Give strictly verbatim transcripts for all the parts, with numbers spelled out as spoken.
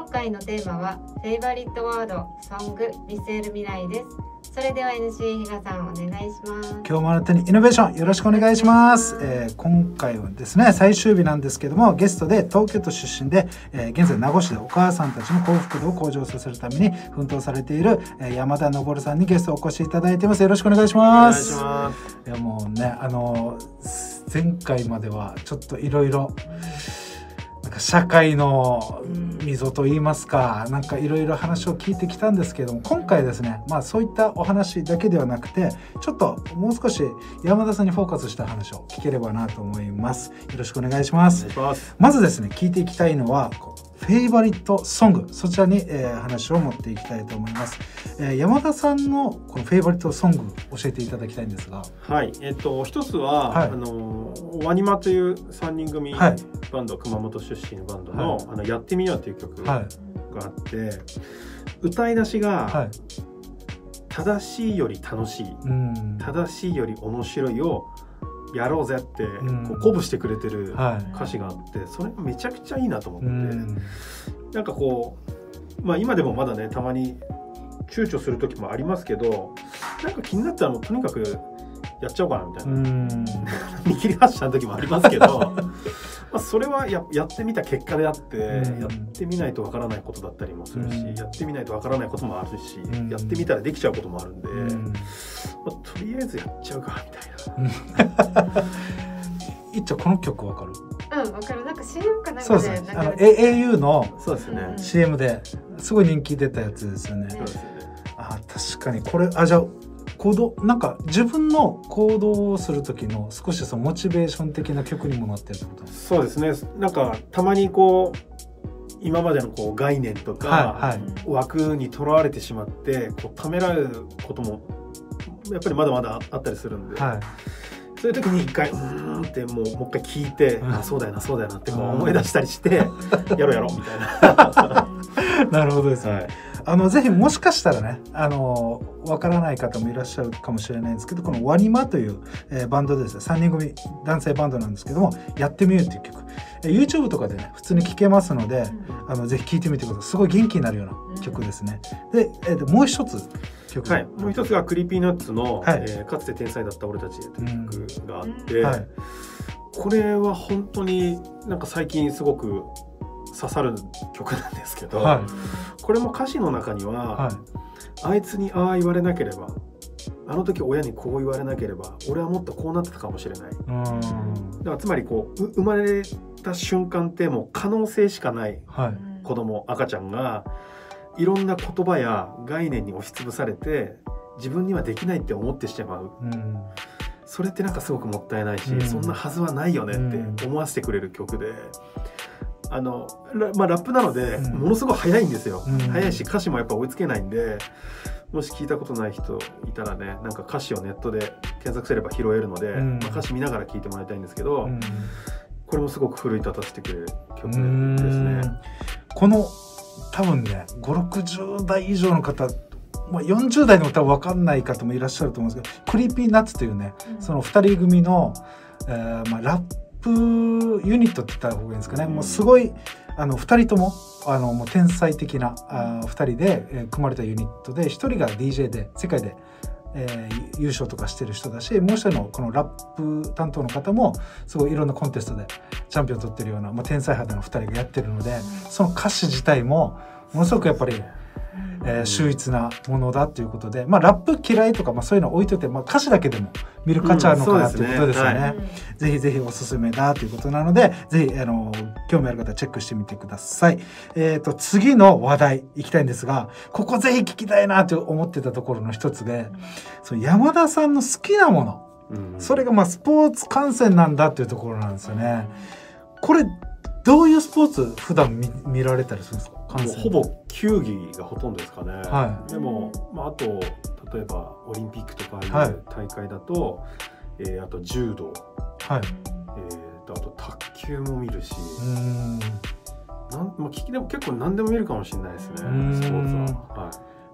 回のテーマはフェイバリットワードソング見据える未来です。それでは エヌシー 比嘉さんお願いします。 今日もあなたにイノベーションよろしくお願いします。えー、今回はですね最終日なんですけども、ゲストで東京都出身で、えー、現在名護市でお母さんたちの幸福度を向上させるために奮闘されている、えー、山田昇さんにゲストをお越しいただいています。よろしくお願いします。 お願いします。 いやもうね、あの前回まではちょっといろいろ社会の溝といいますか、なんかいろいろ話を聞いてきたんですけども、今回ですね、まあそういったお話だけではなくて、ちょっともう少し山田さんにフォーカスした話を聞ければなと思います。よろしくお願いします。 お願いします。 まずですね、聞いていきたいのはフェイバリットソング、そちらに、えー、話を持っていきたいと思います。えー、山田さんのこのフェイバリットソング教えていただきたいんですが、 はい、えっと一つは、はい、あのワニマというさんにん組バンド、はい、熊本出身のバンドの、はい、あのやってみようという曲があって、はい、歌い出しが、はい、正しいより楽しい、うん、正しいより面白いをやろうぜってこう鼓舞してくれてる歌詞があって、それがめちゃくちゃいいなと思って、うん、なんかこう、まあ、今でもまだねたまに躊躇する時もありますけど、なんか気になったらもうとにかくやっちゃおうかなみたいな、うん、見切り発車の時もありますけどまあそれは や, やってみた結果であって、うん、やってみないとわからないことだったりもするし、うん、やってみないとわからないこともあるし、うん、やってみたらできちゃうこともあるんで、うんまあ、とりあえずやっちゃうかみたいな。 いっちゃんこの曲わかる？ うん、わかる。なんか シーエム かなんかで、 ね、あの エーユー のそうですねシーエム ですごい人気出たやつですよね。そうですよね。あ、確かにこれ、あ、じゃあ行動、なんか自分の行動をする時の少しそのモチベーション的な曲にもなってるってことですか？ そうですね。なんかたまにこう今までのこう概念とか、はいはい、枠にとらわれてしまってこうためられることもやっぱりまだまだあったりするんで、はい、そういう時に一回うーんってもうもう一回聞いて、うん、あそうだよなそうだよなってこう思い出したりしてやろうやろうみたいな。 なるほどですね。はい、あのぜひもしかしたらね、あのわからない方もいらっしゃるかもしれないんですけど、このワニマという、えー、バンドですね、さんにん組男性バンドなんですけども、やってみようという曲、えー、YouTube とかでね普通に聴けますので、うん、あのぜひ聴いてみてください。すごい元気になるような曲ですね。で、えー、でもう一つ曲、 はい、もう一つがクリーピーナッツの、はいえー、かつて天才だった俺たちという曲があって、うんはい、これは本当になんか最近すごく刺さる曲なんですけど、はい、これも歌詞の中には、はい、あいつにああ言われなければ、あの時親にこう言われなければ俺はもっとこうなってたかもしれない。うんだからつまりこう生まれた瞬間ってもう可能性しかない子供、はい、赤ちゃんがいろんな言葉や概念に押しつぶされて自分にはできないって思ってしまう、うん、それってなんかすごくもったいないし、うん、そんなはずはないよねって思わせてくれる曲で、あのラ、まあ、ラップなのでものすごい速いんですよ、うん、速いし歌詞もやっぱ追いつけないんで、もし聞いたことない人いたらね、なんか歌詞をネットで検索すれば拾えるので、うんまあ、歌詞見ながら聞いてもらいたいんですけど、うん、これもすごく奮い立たせてくれる曲ですね。 この多分ねごじゅう、ろくじゅう代以上の方、まあ、よんじゅう代の方は分かんない方もいらっしゃると思うんですけど、クリーピーナッツというね、うん、そのふたり組の、えーまあ、ラップユニットって言った方がいいんですかね、うん、もうすごいあのふたりともあのもう天才的なあふたりで、えー、組まれたユニットで、ひとりが ディージェー で世界で、えー、優勝とかしてる人だし、もう一人のこのラップ担当の方もすごいいろんなコンテストでチャンピオン取ってるような、まあ、天才肌のふたりがやってるので、その歌詞自体もものすごくやっぱり、えー、秀逸なものだということで、まあ、ラップ嫌いとか、まあ、そういうの置いといて、まあ、歌詞だけでも見る価値あるのかなということですよね。ぜひぜひおすすめだということなので、ぜひあの興味ある方はチェックしてみてください。えーと、次の話題いきたいんですが、ここぜひ聞きたいなと思ってたところの一つで、その山田さんの好きなもの、うん、それがまあスポーツ観戦なんだっていうところなんですよね。これどういうスポーツ普段 見, 見られたりするんですか？ もうほぼ球技がほとんどですかね。はい、でも、まあ、あと例えばオリンピックとかいう大会だと、はいえー、あと柔道、はいえー、とあと卓球も見るし、うんなん、まあ、聞きでも結構何でも見るかもしれないですね、スポーツは。はい、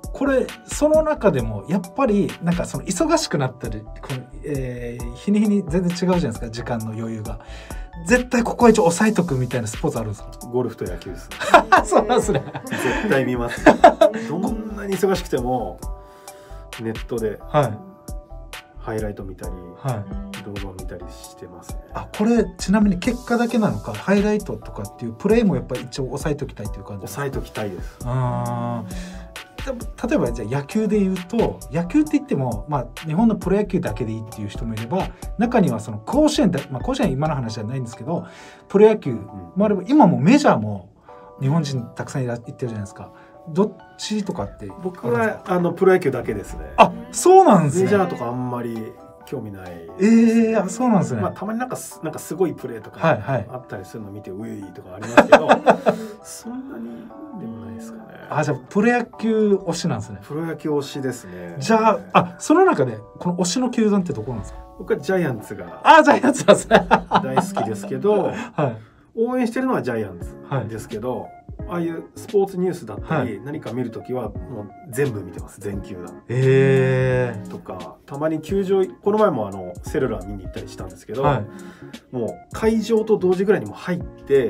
これその中でもやっぱりなんかその忙しくなったりこの、えー、日に日に全然違うじゃないですか、時間の余裕が。絶対ここは一応押さえとくみたいなスポーツあるんですか？ ゴルフと野球です。 そうなんですね。 絶対見ます。どんなに忙しくてもネットでハイライト見たり、はい、動画を見たりしてますね。 あ、これちなみに結果だけなのか、ハイライトとかっていうプレーもやっぱり一応押さえときたいという感じですか？ 押さえときたいです。 あ例えばじゃあ野球で言うと、野球って言っても、まあ、日本のプロ野球だけでいいっていう人もいれば、中にはその甲子園だ、まあ、甲子園は今の話じゃないんですけどプロ野球もあれば、今もメジャーも日本人たくさんいら行ってるじゃないですか。どっちとかって？ 僕はあのプロ野球だけですね。 あ、そうなんですね。 メジャーとかあんまり興味ない。 ええー、あ、そうなんですね。 まあ、たまになんかなんかすごいプレーとかはいはいあったりするのを見て、ウェイとかありますけどそんなにでもないですかね。 あ、じゃあプロ野球推しなんですね。 プロ野球推しですね。 じゃあ、あ、その中でこの推しの球団ってどこなんですか？ 僕はジャイアンツがあ、ジャイアンツなんですね。 大好きですけど、はい、応援してるのはジャイアンツですけど、はい、ああいうスポーツニュースだったり、はい、何か見るときはもう全部見てます。全球団、 えー、 とか、たまに球場、この前もあのセルラー見に行ったりしたんですけど、はい、もう会場と同時ぐらいにも入って、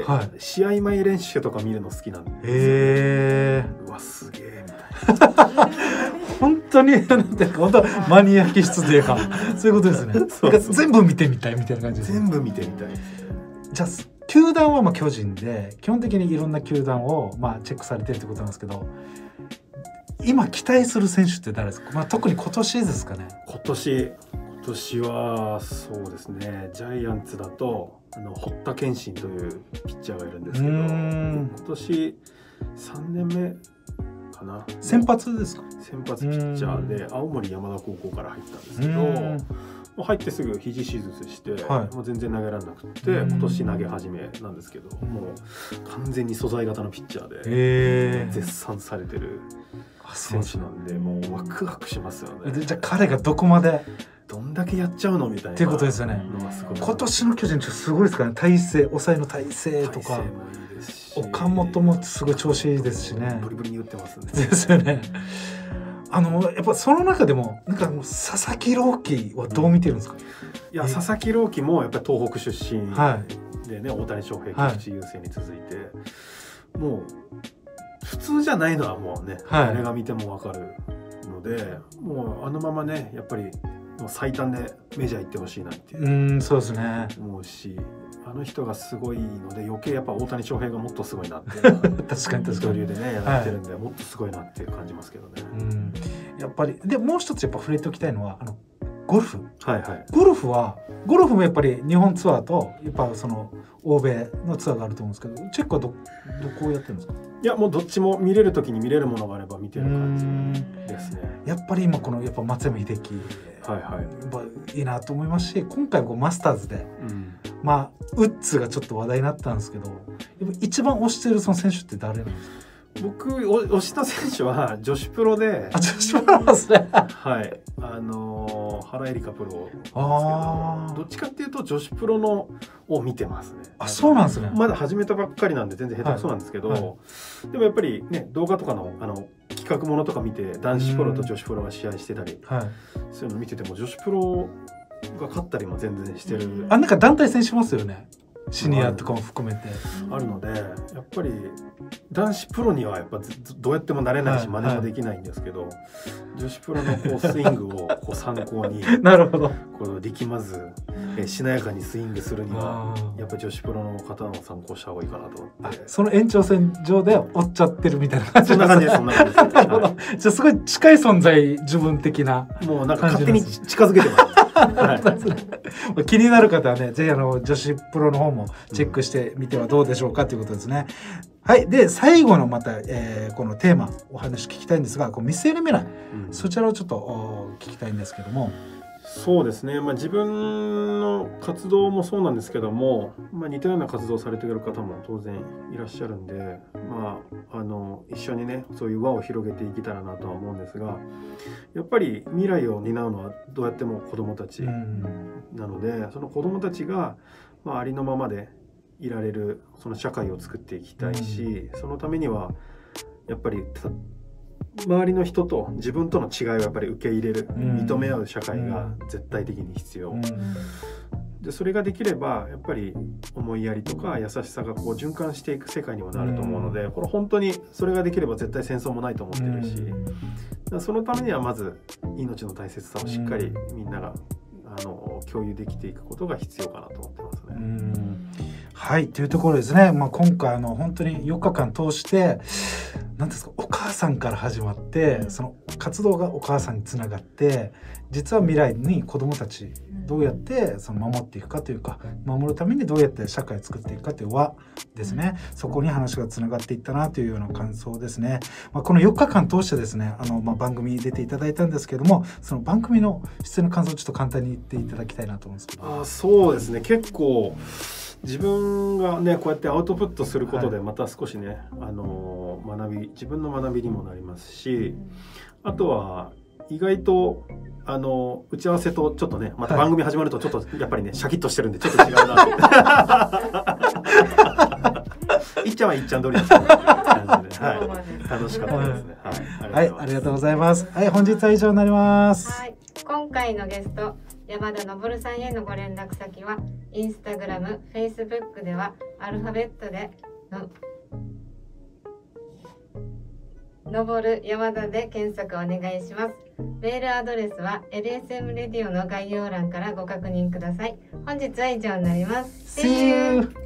はい、試合前練習とか見るの好きなんですよ、ね。 えー、 うわすげえみたいな本当になんていうか、本当マニア気質というかそういうことですね。そうそう、全部見てみたいみたいな感じです、ね。 全部見てみたいですね。 じゃあ球団はまあ巨人で、基本的にいろんな球団をまあチェックされてるってことなんですけど、今期待する選手って誰ですか？まあ、特に今年ですかね。 今年今年はそうですね、ジャイアンツだとあの堀田健信というピッチャーがいるんですけど、今年さんねんめかな。 先発ですか？ 先発ピッチャーで青森山田高校から入ったんですけど、もう入ってすぐ肘手術して、はい、もう全然投げられなくて、今年投げ始めなんですけど、もう完全に素材型のピッチャーで絶賛されてる選手なんで、もうワクワクしますよね。 じゃあ彼がどこまでどんだけやっちゃうのみたいなっていうことですよね。今年の巨人すごいですからね。体勢、抑えの体勢とか、岡本もすごい調子いいですしね。 ブリブリに打ってますね。 ですよね。あのやっぱその中でもなんかもう佐々木朗希はどう見てるんですか？ いや、佐々木朗希もやっぱり東北出身でね、はい、大谷翔平、菊池雄星に続いて、はい、もう普通じゃないのはもうね、はい、誰が見ても分かるので、もうあのままね、やっぱりもう最短でメジャー行ってほしいなっていう、 うん、そうですね、 思うし、あの人がすごいので余計やっぱ大谷翔平がもっとすごいなって確かに確かに二刀流でねやられてるんで、はい、もっとすごいなって感じますけどね。 うん、やっぱりでもう一つやっぱ触れておきたいのはあのゴルフ、 はいはい、 ゴルフはゴルフもやっぱり日本ツアーとやっぱその欧米のツアーがあると思うんですけど、チェックはどどこをやってるんですか？ いや、もうどっちも見れる時に見れるものがあれば見てる感じですね。 やっぱり今このやっぱ松山英樹、はいはい、いいなと思いますし、今回こうマスターズで、うん、まあウッズがちょっと話題になったんですけど、やっぱ一番推してるその選手って誰なんですか？ 僕推した選手は女子プロで、 あ、女子プロなんですね。 はい、あのー、原英莉花プロなんですけど、どっちかっていうと女子プロのを見てますね。 あ、そうなんですね。 まだ始めたばっかりなんで全然下手くそなんですけど、はいはい、でもやっぱりね、動画とかのあの企画ものとか見て、男子プロと女子プロが試合してたり、はい、そういうの見てても女子プロが勝ったりも全然してる。 あ、なんか団体戦しますよね。シニアとかも含めてあるので、やっぱり男子プロにはやっぱどうやってもなれないし真似もできないんですけど、はいはい、女子プロのこうスイングをこう参考になるほど、 この力まずえしなやかにスイングするにはやっぱ女子プロの方の参考した方がいいかなと思って、 その延長線上で追っちゃってるみたいな感じ。 そんな感じです。そんな感じです、 はい、じゃあすごい近い存在、自分的な、 もうなんか勝手に近づけてます。 はい、気になる方はね、ぜひあの女子プロの方もチェックしてみてはどうでしょうかということですね。はい、で最後のまた、えー、このテーマお話聞きたいんですが、こう見据える未来、うん、そちらをちょっと聞きたいんですけども。 そうですね、まあ、自分の活動もそうなんですけども、まあ、似たような活動をされている方も当然いらっしゃるんで、まあ、あの一緒にねそういう輪を広げていけたらなとは思うんですが、やっぱり未来を担うのはどうやっても子どもたちなので、うん、その子どもたちが、まあ、ありのままでいられるその社会を作っていきたいし、うん、そのためにはやっぱり周りの人と自分との違いをやっぱり受け入れる、認め合う社会が絶対的に必要、うん、でそれができればやっぱり思いやりとか優しさがこう循環していく世界にもなると思うので、これ本当にそれができれば絶対戦争もないと思ってるし、うん、そのためにはまず命の大切さをしっかりみんながあの共有できていくことが必要かなと思ってますね。 うんはいというところですね、まあ、今回あの本当によっかかん通して何ですか、お母さんから始まって、うん、その活動がお母さんにつながって実は未来に子どもたちどうやってその守っていくかというか、守るためにどうやって社会を作っていくかという輪ですね、うん、そこに話がつながっていったなというような感想ですね。まあ、このよっかかん通してですねあの、まあ、番組に出ていただいたんですけども、その番組の出演の感想をちょっと簡単に言っていただきたいなと思うんですけど。 あそうですね、結構自分がねこうやってアウトプットすることでまた少しね、はい、あの学び自分の学びにもなりますし、あとは意外とあの打ち合わせとちょっとねまた番組始まるとちょっとやっぱりねシャキッとしてるんでちょっと違うなっていっちゃんはいっちゃん通りだった感じで、はい、楽しかったですね。 はい、ありがとうございます。はい、本日は以上になります。 はい、今回のゲスト山田昇さんへのご連絡先はインスタグラム、フェイスブックではアルファベットでの昇る山田で検索お願いします。メールアドレスは エルエスエム レディオの概要欄からご確認ください。本日は以上になります。 See you!